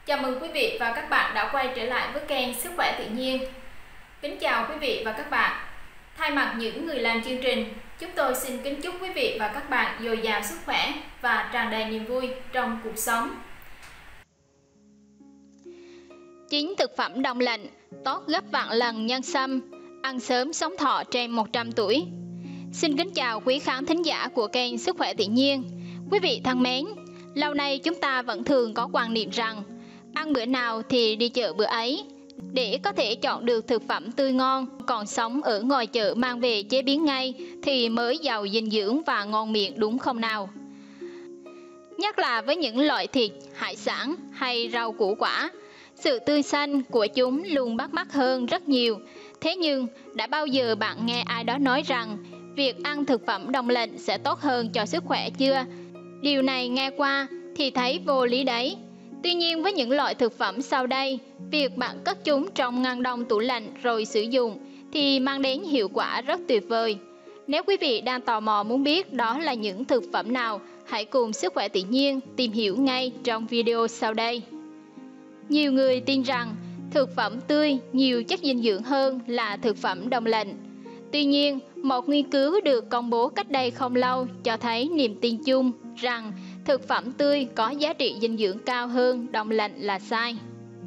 Chào mừng quý vị và các bạn đã quay trở lại với kênh Sức khỏe tự nhiên. Kính chào quý vị và các bạn. Thay mặt những người làm chương trình, chúng tôi xin kính chúc quý vị và các bạn dồi dào sức khỏe và tràn đầy niềm vui trong cuộc sống. 9 thực phẩm đông lạnh tốt gấp vạn lần nhân sâm, ăn sớm sống thọ trên 100 tuổi. Xin kính chào quý khán thính giả của kênh Sức khỏe tự nhiên. Quý vị thân mến, lâu nay chúng ta vẫn thường có quan niệm rằng ăn bữa nào thì đi chợ bữa ấy. Để có thể chọn được thực phẩm tươi ngon, còn sống ở ngoài chợ mang về chế biến ngay thì mới giàu dinh dưỡng và ngon miệng, đúng không nào? Nhất là với những loại thịt, hải sản hay rau củ quả, sự tươi xanh của chúng luôn bắt mắt hơn rất nhiều. Thế nhưng, đã bao giờ bạn nghe ai đó nói rằng việc ăn thực phẩm đông lạnh sẽ tốt hơn cho sức khỏe chưa? Điều này nghe qua thì thấy vô lý đấy. Tuy nhiên với những loại thực phẩm sau đây, việc bạn cất chúng trong ngăn đông tủ lạnh rồi sử dụng thì mang đến hiệu quả rất tuyệt vời. Nếu quý vị đang tò mò muốn biết đó là những thực phẩm nào, hãy cùng Sức khỏe tự nhiên tìm hiểu ngay trong video sau đây. Nhiều người tin rằng thực phẩm tươi nhiều chất dinh dưỡng hơn là thực phẩm đông lạnh. Tuy nhiên, một nghiên cứu được công bố cách đây không lâu cho thấy niềm tin chung rằng thực phẩm tươi có giá trị dinh dưỡng cao hơn đông lạnh là sai.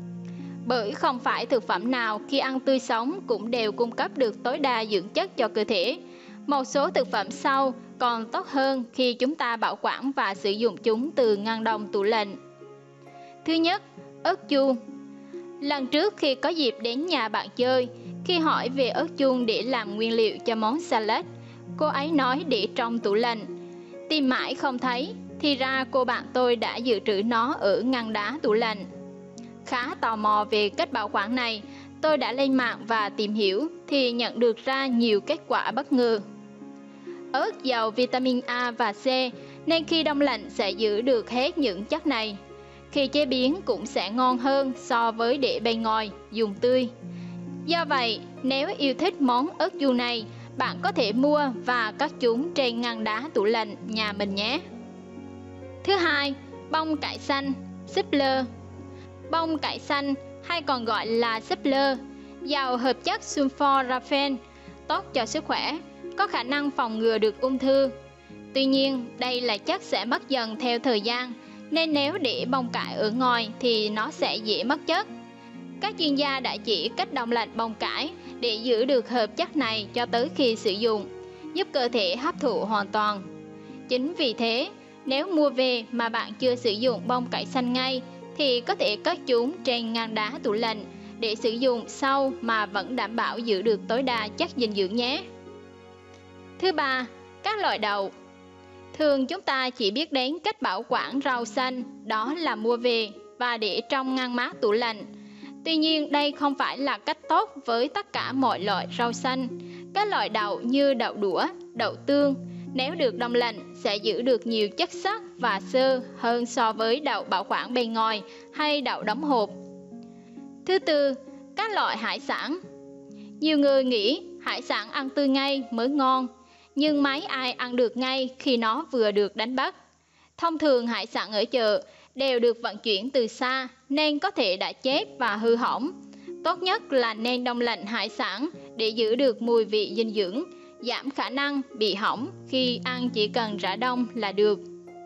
Bởi không phải thực phẩm nào khi ăn tươi sống cũng đều cung cấp được tối đa dưỡng chất cho cơ thể. Một số thực phẩm sau còn tốt hơn khi chúng ta bảo quản và sử dụng chúng từ ngăn đông tủ lạnh. Thứ nhất, ớt chuông. Lần trước khi có dịp đến nhà bạn chơi, khi hỏi về ớt chuông để làm nguyên liệu cho món salad, cô ấy nói để trong tủ lạnh. Tìm mãi không thấy, thì ra cô bạn tôi đã dự trữ nó ở ngăn đá tủ lạnh. Khá tò mò về cách bảo quản này, tôi đã lên mạng và tìm hiểu thì nhận được ra nhiều kết quả bất ngờ. Ớt giàu vitamin A và C nên khi đông lạnh sẽ giữ được hết những chất này. Khi chế biến cũng sẽ ngon hơn so với để bên ngoài, dùng tươi. Do vậy, nếu yêu thích món ớt chuông này, bạn có thể mua và cất chúng trên ngăn đá tủ lạnh nhà mình nhé. Thứ hai, bông cải xanh, súp lơ. Bông cải xanh hay còn gọi là súp lơ, giàu hợp chất sulforaphane, tốt cho sức khỏe, có khả năng phòng ngừa được ung thư. Tuy nhiên, đây là chất sẽ mất dần theo thời gian, nên nếu để bông cải ở ngoài thì nó sẽ dễ mất chất. Các chuyên gia đã chỉ cách đông lạnh bông cải để giữ được hợp chất này cho tới khi sử dụng, giúp cơ thể hấp thụ hoàn toàn. Chính vì thế, nếu mua về mà bạn chưa sử dụng bông cải xanh ngay thì có thể cất chúng trên ngăn đá tủ lạnh để sử dụng sau mà vẫn đảm bảo giữ được tối đa chất dinh dưỡng nhé. Thứ ba, các loại đậu. Thường chúng ta chỉ biết đến cách bảo quản rau xanh, đó là mua về và để trong ngăn mát tủ lạnh. Tuy nhiên đây không phải là cách tốt với tất cả mọi loại rau xanh. Các loại đậu như đậu đũa, đậu tương, nếu được đông lạnh sẽ giữ được nhiều chất sắt và xơ hơn so với đậu bảo quản bên ngoài hay đậu đóng hộp. Thứ tư, các loại hải sản. Nhiều người nghĩ hải sản ăn tươi ngay mới ngon, nhưng mấy ai ăn được ngay khi nó vừa được đánh bắt. Thông thường hải sản ở chợ đều được vận chuyển từ xa nên có thể đã chết và hư hỏng. Tốt nhất là nên đông lạnh hải sản để giữ được mùi vị dinh dưỡng, giảm khả năng bị hỏng khi ăn, chỉ cần rã đông là được.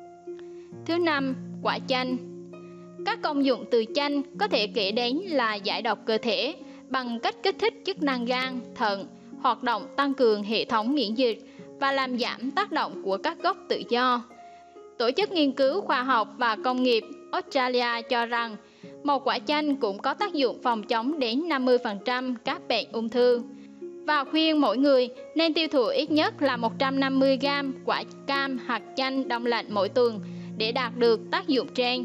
Thứ năm, quả chanh. Các công dụng từ chanh có thể kể đến là giải độc cơ thể bằng cách kích thích chức năng gan, thận, hoạt động tăng cường hệ thống miễn dịch và làm giảm tác động của các gốc tự do. Tổ chức Nghiên cứu Khoa học và Công nghiệp Australia cho rằng một quả chanh cũng có tác dụng phòng chống đến 50% các bệnh ung thư và khuyên mỗi người nên tiêu thụ ít nhất là 150g quả cam hạt chanh đông lạnh mỗi tuần để đạt được tác dụng trên.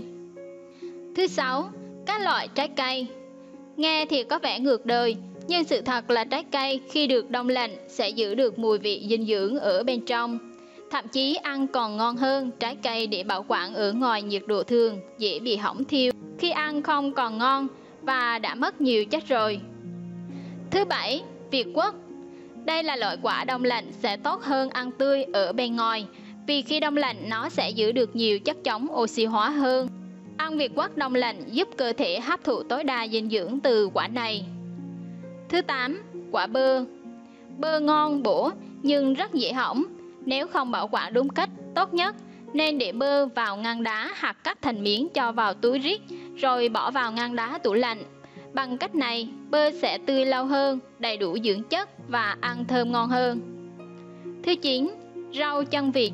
Thứ sáu, các loại trái cây. Nghe thì có vẻ ngược đời, nhưng sự thật là trái cây khi được đông lạnh sẽ giữ được mùi vị dinh dưỡng ở bên trong. Thậm chí ăn còn ngon hơn trái cây để bảo quản ở ngoài nhiệt độ thường, dễ bị hỏng thiêu. Khi ăn không còn ngon và đã mất nhiều chất rồi. Thứ bảy, việt quất. Đây là loại quả đông lạnh sẽ tốt hơn ăn tươi ở bên ngoài, vì khi đông lạnh nó sẽ giữ được nhiều chất chống oxy hóa hơn. Ăn việt quất đông lạnh giúp cơ thể hấp thụ tối đa dinh dưỡng từ quả này. Thứ 8. Quả bơ. Bơ ngon bổ nhưng rất dễ hỏng. Nếu không bảo quản đúng cách, tốt nhất nên để bơ vào ngăn đá hoặc cắt thành miếng cho vào túi rít rồi bỏ vào ngăn đá tủ lạnh. Bằng cách này, bơ sẽ tươi lâu hơn, đầy đủ dưỡng chất và ăn thơm ngon hơn. Thứ 9. Rau chân vịt.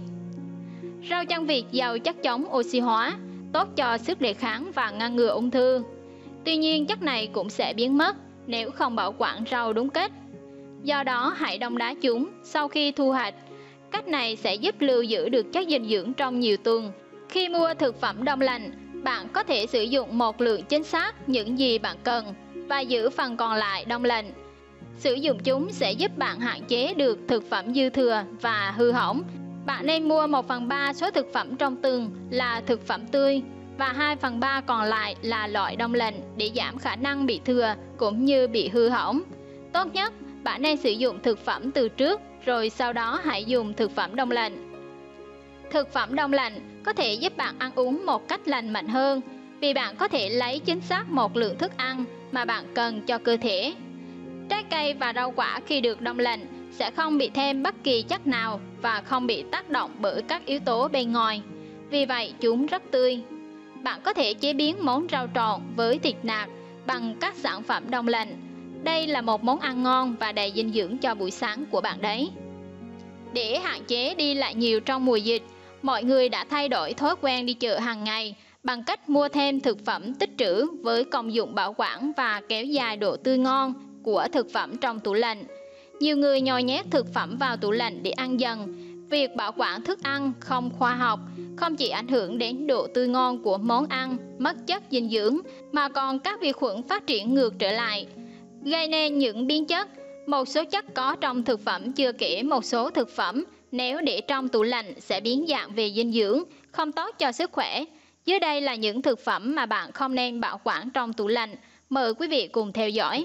Rau chân vịt giàu chất chống oxy hóa, tốt cho sức đề kháng và ngăn ngừa ung thư. Tuy nhiên, chất này cũng sẽ biến mất nếu không bảo quản rau đúng cách. Do đó, hãy đông đá chúng sau khi thu hoạch. Cách này sẽ giúp lưu giữ được chất dinh dưỡng trong nhiều tuần. Khi mua thực phẩm đông lạnh, bạn có thể sử dụng một lượng chính xác những gì bạn cần và giữ phần còn lại đông lạnh. Sử dụng chúng sẽ giúp bạn hạn chế được thực phẩm dư thừa và hư hỏng. Bạn nên mua 1/3 số thực phẩm trong tuần là thực phẩm tươi và 2/3 còn lại là loại đông lạnh để giảm khả năng bị thừa cũng như bị hư hỏng. Tốt nhất, bạn nên sử dụng thực phẩm từ trước rồi sau đó hãy dùng thực phẩm đông lạnh. Thực phẩm đông lạnh có thể giúp bạn ăn uống một cách lành mạnh hơn vì bạn có thể lấy chính xác một lượng thức ăn mà bạn cần cho cơ thể. Trái cây và rau quả khi được đông lạnh sẽ không bị thêm bất kỳ chất nào và không bị tác động bởi các yếu tố bên ngoài. Vì vậy, chúng rất tươi. Bạn có thể chế biến món rau trộn với thịt nạc bằng các sản phẩm đông lạnh. Đây là một món ăn ngon và đầy dinh dưỡng cho buổi sáng của bạn đấy. Để hạn chế đi lại nhiều trong mùa dịch, mọi người đã thay đổi thói quen đi chợ hàng ngày bằng cách mua thêm thực phẩm tích trữ với công dụng bảo quản và kéo dài độ tươi ngon của thực phẩm trong tủ lạnh. Nhiều người nhồi nhét thực phẩm vào tủ lạnh để ăn dần. Việc bảo quản thức ăn không khoa học không chỉ ảnh hưởng đến độ tươi ngon của món ăn, mất chất dinh dưỡng, mà còn các vi khuẩn phát triển ngược trở lại, gây nên những biến chất. Một số chất có trong thực phẩm, chưa kể một số thực phẩm nếu để trong tủ lạnh sẽ biến dạng về dinh dưỡng, không tốt cho sức khỏe. Dưới đây là những thực phẩm mà bạn không nên bảo quản trong tủ lạnh. Mời quý vị cùng theo dõi.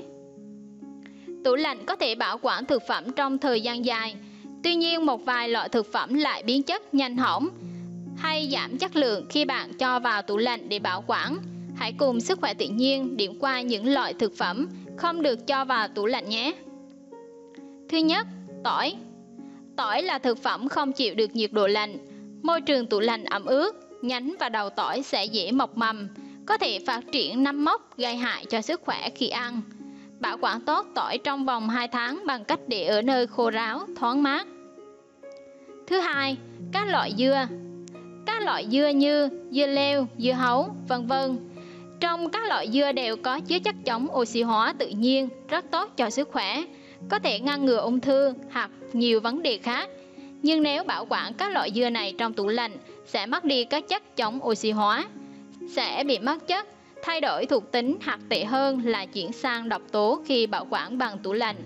Tủ lạnh có thể bảo quản thực phẩm trong thời gian dài. Tuy nhiên, một vài loại thực phẩm lại biến chất nhanh hỏng hay giảm chất lượng khi bạn cho vào tủ lạnh để bảo quản. Hãy cùng Sức khỏe tự nhiên điểm qua những loại thực phẩm không được cho vào tủ lạnh nhé. Thứ nhất, tỏi. Tỏi là thực phẩm không chịu được nhiệt độ lạnh. Môi trường tủ lạnh ẩm ướt, nhánh và đầu tỏi sẽ dễ mọc mầm, có thể phát triển nấm mốc gây hại cho sức khỏe khi ăn. Bảo quản tốt tỏi trong vòng 2 tháng bằng cách để ở nơi khô ráo, thoáng mát. Thứ hai, các loại dưa. Các loại dưa như dưa leo, dưa hấu, v.v. Trong các loại dưa đều có chứa chất chống oxy hóa tự nhiên, rất tốt cho sức khỏe, có thể ngăn ngừa ung thư hoặc nhiều vấn đề khác. Nhưng nếu bảo quản các loại dưa này trong tủ lạnh sẽ mất đi các chất chống oxy hóa, sẽ bị mất chất, thay đổi thuộc tính hoặc tệ hơn là chuyển sang độc tố khi bảo quản bằng tủ lạnh.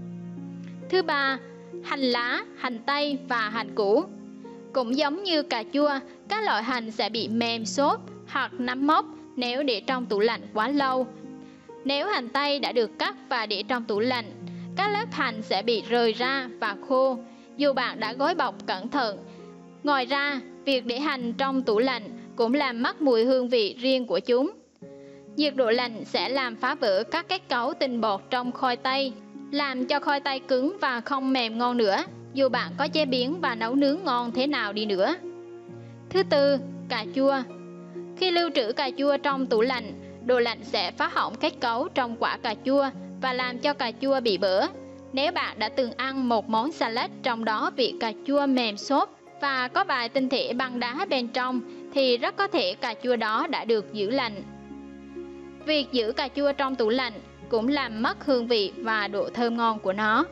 Thứ ba, hành lá, hành tây và hành củ. Cũng giống như cà chua, các loại hành sẽ bị mềm xốp hoặc nấm mốc nếu để trong tủ lạnh quá lâu. Nếu hành tây đã được cắt và để trong tủ lạnh, các lớp hành sẽ bị rời ra và khô, dù bạn đã gói bọc cẩn thận. Ngoài ra, việc để hành trong tủ lạnh cũng làm mất mùi hương vị riêng của chúng. Nhiệt độ lạnh sẽ làm phá vỡ các kết cấu tinh bột trong khoai tây, làm cho khoai tây cứng và không mềm ngon nữa, dù bạn có chế biến và nấu nướng ngon thế nào đi nữa. Thứ tư, cà chua. Khi lưu trữ cà chua trong tủ lạnh, đồ lạnh sẽ phá hỏng kết cấu trong quả cà chua và làm cho cà chua bị bở. Nếu bạn đã từng ăn một món salad trong đó vị cà chua mềm xốp và có vài tinh thể băng đá bên trong, thì rất có thể cà chua đó đã được giữ lạnh. Việc giữ cà chua trong tủ lạnh cũng làm mất hương vị và độ thơm ngon của nó.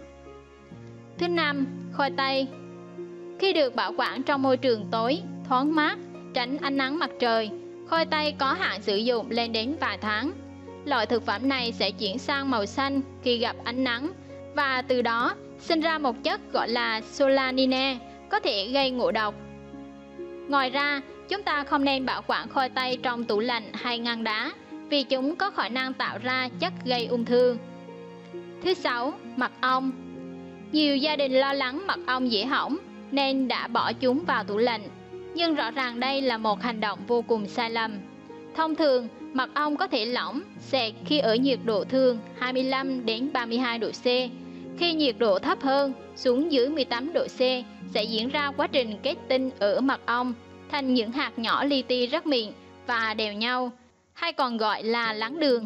Thứ năm, khoai tây. Khi được bảo quản trong môi trường tối, thoáng mát, tránh ánh nắng mặt trời, khoai tây có hạn sử dụng lên đến vài tháng. Loại thực phẩm này sẽ chuyển sang màu xanh khi gặp ánh nắng và từ đó sinh ra một chất gọi là solanine, có thể gây ngộ độc. Ngoài ra, chúng ta không nên bảo quản khoai tây trong tủ lạnh hay ngăn đá vì chúng có khả năng tạo ra chất gây ung thư. Thứ sáu, mật ong. Nhiều gia đình lo lắng mật ong dễ hỏng nên đã bỏ chúng vào tủ lạnh, nhưng rõ ràng đây là một hành động vô cùng sai lầm. Thông thường, mật ong có thể lỏng, sệt khi ở nhiệt độ thường 25 đến 32 độ C. Khi nhiệt độ thấp hơn, xuống dưới 18 độ C, sẽ diễn ra quá trình kết tinh ở mật ong thành những hạt nhỏ li ti rất mịn và đều nhau, hay còn gọi là lắng đường.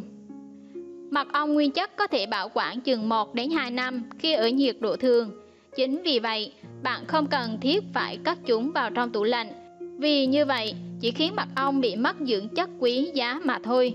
Mật ong nguyên chất có thể bảo quản chừng 1 đến 2 năm khi ở nhiệt độ thường. Chính vì vậy, bạn không cần thiết phải cất chúng vào trong tủ lạnh, vì như vậy chỉ khiến mật ong bị mất dưỡng chất quý giá mà thôi.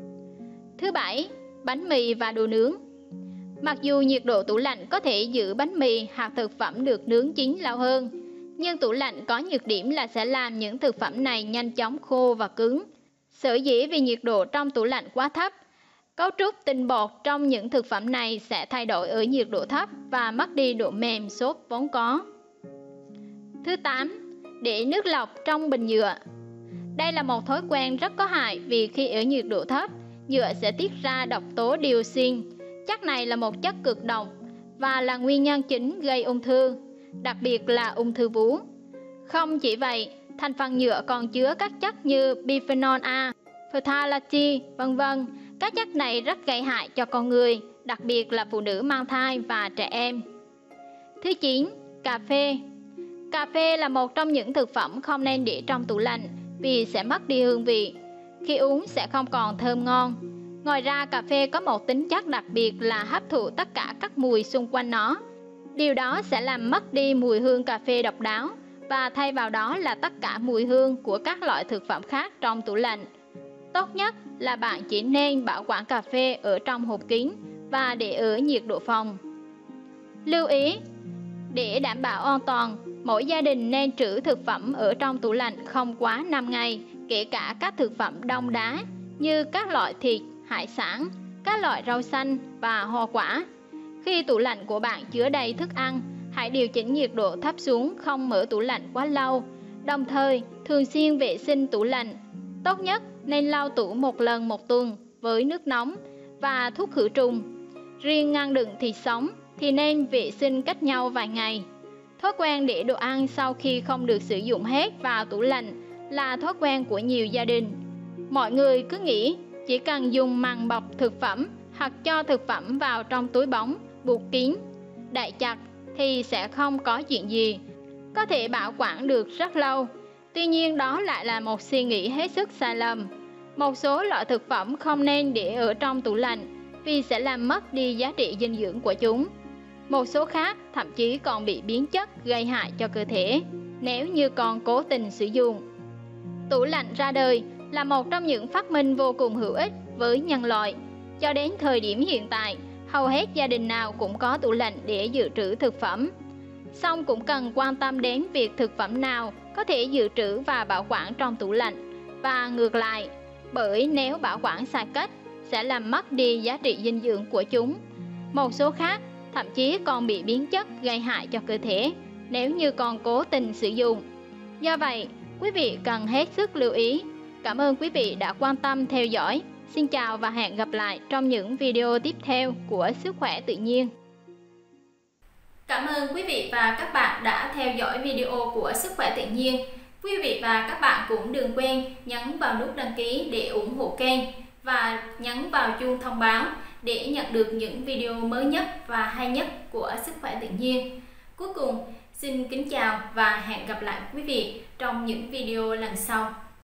Thứ bảy, bánh mì và đồ nướng. Mặc dù nhiệt độ tủ lạnh có thể giữ bánh mì hoặc thực phẩm được nướng chín lâu hơn, nhưng tủ lạnh có nhược điểm là sẽ làm những thực phẩm này nhanh chóng khô và cứng. Sở dĩ vì nhiệt độ trong tủ lạnh quá thấp, cấu trúc tinh bột trong những thực phẩm này sẽ thay đổi ở nhiệt độ thấp và mất đi độ mềm xốp vốn có. Thứ 8. Để nước lọc trong bình nhựa. Đây là một thói quen rất có hại vì khi ở nhiệt độ thấp, nhựa sẽ tiết ra độc tố dioxin. Chất này là một chất cực độc và là nguyên nhân chính gây ung thư, đặc biệt là ung thư vú. Không chỉ vậy, thành phần nhựa còn chứa các chất như bisphenol A, phthalates, vân vân. Các chất này rất gây hại cho con người, đặc biệt là phụ nữ mang thai và trẻ em. Thứ 9. Cà phê. Cà phê là một trong những thực phẩm không nên để trong tủ lạnh vì sẽ mất đi hương vị. Khi uống sẽ không còn thơm ngon. Ngoài ra, cà phê có một tính chất đặc biệt là hấp thụ tất cả các mùi xung quanh nó. Điều đó sẽ làm mất đi mùi hương cà phê độc đáo và thay vào đó là tất cả mùi hương của các loại thực phẩm khác trong tủ lạnh. Tốt nhất là bạn chỉ nên bảo quản cà phê ở trong hộp kín và để ở nhiệt độ phòng. Lưu ý, để đảm bảo an toàn, mỗi gia đình nên trữ thực phẩm ở trong tủ lạnh không quá 5 ngày, kể cả các thực phẩm đông đá như các loại thịt, hải sản, các loại rau xanh và hoa quả. Khi tủ lạnh của bạn chứa đầy thức ăn, hãy điều chỉnh nhiệt độ thấp xuống, không mở tủ lạnh quá lâu. Đồng thời, thường xuyên vệ sinh tủ lạnh. Tốt nhất nên lau tủ một lần một tuần với nước nóng và thuốc khử trùng. Riêng ngăn đựng thịt sống thì nên vệ sinh cách nhau vài ngày. Thói quen để đồ ăn sau khi không được sử dụng hết vào tủ lạnh là thói quen của nhiều gia đình. Mọi người cứ nghĩ chỉ cần dùng màng bọc thực phẩm hoặc cho thực phẩm vào trong túi bóng, buộc kín, đậy chặt thì sẽ không có chuyện gì, có thể bảo quản được rất lâu. Tuy nhiên đó lại là một suy nghĩ hết sức sai lầm. Một số loại thực phẩm không nên để ở trong tủ lạnh vì sẽ làm mất đi giá trị dinh dưỡng của chúng. Một số khác thậm chí còn bị biến chất gây hại cho cơ thể nếu như còn cố tình sử dụng. Tủ lạnh ra đời là một trong những phát minh vô cùng hữu ích với nhân loại. Cho đến thời điểm hiện tại, hầu hết gia đình nào cũng có tủ lạnh để dự trữ thực phẩm. Song cũng cần quan tâm đến việc thực phẩm nào có thể dự trữ và bảo quản trong tủ lạnh và ngược lại, bởi nếu bảo quản sai cách sẽ làm mất đi giá trị dinh dưỡng của chúng. Một số khác thậm chí còn bị biến chất gây hại cho cơ thể nếu như còn cố tình sử dụng. Do vậy, quý vị cần hết sức lưu ý. Cảm ơn quý vị đã quan tâm theo dõi. Xin chào và hẹn gặp lại trong những video tiếp theo của Sức khỏe tự nhiên. Cảm ơn quý vị và các bạn đã theo dõi video của Sức khỏe tự nhiên. Quý vị và các bạn cũng đừng quên nhấn vào nút đăng ký để ủng hộ kênh và nhấn vào chuông thông báo để nhận được những video mới nhất và hay nhất của Sức khỏe tự nhiên. Cuối cùng, xin kính chào và hẹn gặp lại quý vị trong những video lần sau.